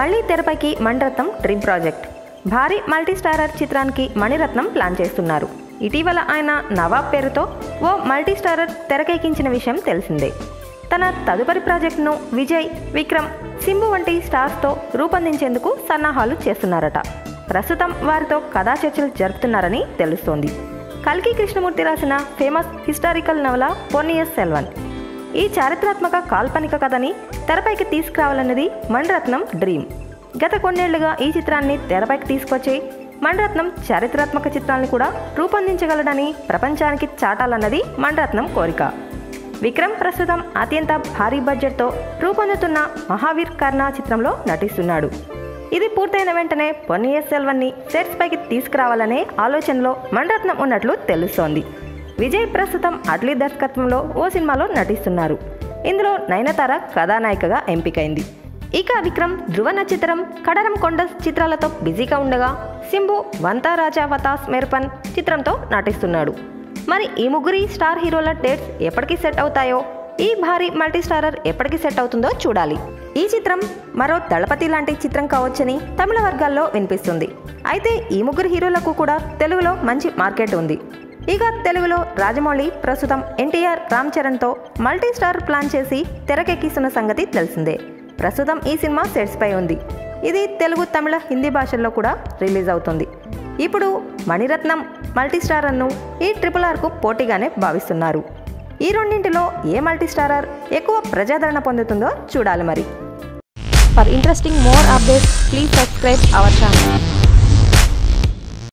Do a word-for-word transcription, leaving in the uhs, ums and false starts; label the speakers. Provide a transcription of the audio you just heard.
Speaker 1: మళ్ళీ తెరపైకి Maniratnam dream project. భారీ మల్టీ స్టారర్ చిత్రానికి మణిరత్నం ప్లాన్ చేస్తున్నారు. ఇటీవల ఆయన నవాబ్ పేరుతో ఓ మల్టీ స్టారర్ తెరకెక్కించిన విషయం తెలిసిందే. తన తదుపరి ప్రాజెక్టును విజయ్, విక్రమ్, సింబు వంటి స్టార్స్తో రూపొందించేందుకు సన్నాహాలు చేస్తున్నారట. ప్రస్తుతం వారితో కథా చర్చలు జరుపుతున్నారని తెలుస్తోంది. కల్కి కృష్ణమూర్తి రాసిన ఫేమస్ హిస్టారికల్ నవల పొన్నియిన్ సెల్వన్. ఈ చారిత్రాత్మక కాల్పనిక కథని తెరపైకి తీసుకురావాలన్నది మణిరత్నం డ్రీమ్. గత కొన్నేళ్లుగా ఈ చిత్రాన్ని తెరపైకి తీసుకొచ్చి మణిరత్నం చారిత్రాత్మక చిత్రాన్ని కూడా రూపొందించగలడని ప్రపంచానికి చాటాలన్నది మణిరత్నం కోరిక. విక్రమ్ ప్రస్తుతం అత్యంత భారీ బడ్జెట్తో రూపొందుతున్న మహావీర్ కర్ణ చిత్రంలో నటిస్తున్నాడు. ఇది పూర్తయిన వెంటనే పొన్నియిన్ సెల్వన్ని సెట్స్ పైకి తీసుకురావాలనే ఆలోచనలో మణిరత్నం ఉన్నట్లు తెలుస్తోంది. విజయ్ ప్రస్తుతం అట్లీ దర్శకత్వంలో ఓ సినిమాలో నటిస్తున్నారు. ఇందులో నయనతార కథానాయికగా ఎంపికైంది. ఇక విక్రమ్ ధృవ నక్షత్రం, కడరం కొండ చిత్రాలతో బిజీగా ఉండగా సింబు వంతా రాజా వతాస్ మెర్పన్ చిత్రంతో నటిస్తున్నాడు. మరి ఈ ముగ్గురి స్టార్ హీరోల డేట్స్ ఎప్పటికీ సెట్ అవుతాయో, ఈ భారీ మల్టీ స్టారర్ ఎప్పటికీ సెట్ అవుతుందో చూడాలి. ఈ చిత్రం మరో దళపతి లాంటి చిత్రం కావచ్చని తమిళ వర్గాల్లో వినిపిస్తుంది. అయితే ఈ ముగ్గురు హీరోలకు కూడా తెలుగులో మంచి మార్కెట్ ఉంది. ఇక తెలుగులో రాజమౌళి ప్రస్తుతం ఎన్టీఆర్, రామ్ చరణ్తో మల్టీ స్టార్ ప్లాన్ చేసి తెరకెక్కిస్తున్న సంగతి తెలిసిందే. ప్రస్తుతం ఈ సినిమా సెట్స్ పై ఉంది. ఇది తెలుగు, తమిళ, హిందీ భాషల్లో కూడా రిలీజ్ అవుతుంది. ఇప్పుడు మణిరత్నం మల్టీ స్టారర్ను ఈ ట్రిపుల్ ఆర్కు పోటీగానే భావిస్తున్నారు. ఈ రెండింటిలో ఏ మల్టీ స్టారర్ ఎక్కువ ప్రజాదరణ పొందుతుందో చూడాలి మరి. For interesting more updates please subscribe our channel.